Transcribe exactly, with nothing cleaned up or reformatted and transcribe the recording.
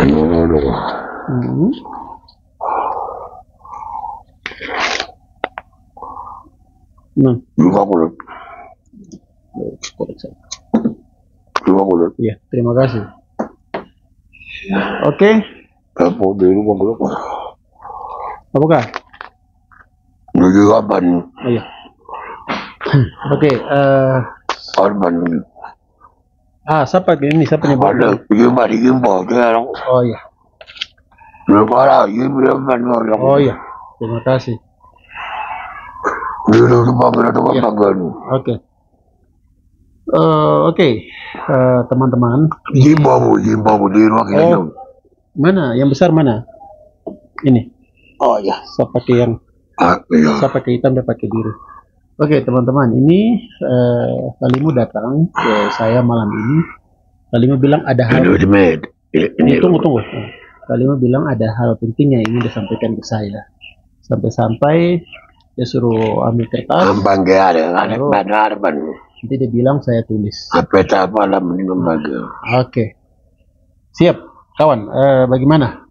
Hmm. Nah, Lima puluh. Lima puluh. iya, terima kasih. Oke, Apa di lima puluh? apakah? Lagi kapan? Oh, iya. Oke, eh Korban. ah, siapa ini? Siapa nih? Ada lima di lima orang. Oh iya, Lepas lagi lima orang. oh iya, terima kasih. Di rumah berada Iya. banggaan. Oke, Eh, oke, Eh, teman-teman. Lima bu, lima bu di rumah kita. Oh, mana? Yang besar mana? Ini. Oh ya. Saya pakai yang, Ah, iya. saya pakai hitam, dia pakai biru. Oke, teman-teman, ini eh, Kalimu datang ke saya malam ini. Kalimu bilang ada hal. Ini med. Ini tunggu tunggu. Kalimu bilang ada hal penting yang ingin disampaikan ke saya. Sampai-sampai dia suruh ambil kertas. Ambang ke ada, ada Baru. benar ban. Nanti dia bilang saya tulis. Apa tak malam ini lembaga. Oke, siap, kawan. Eh, bagaimana?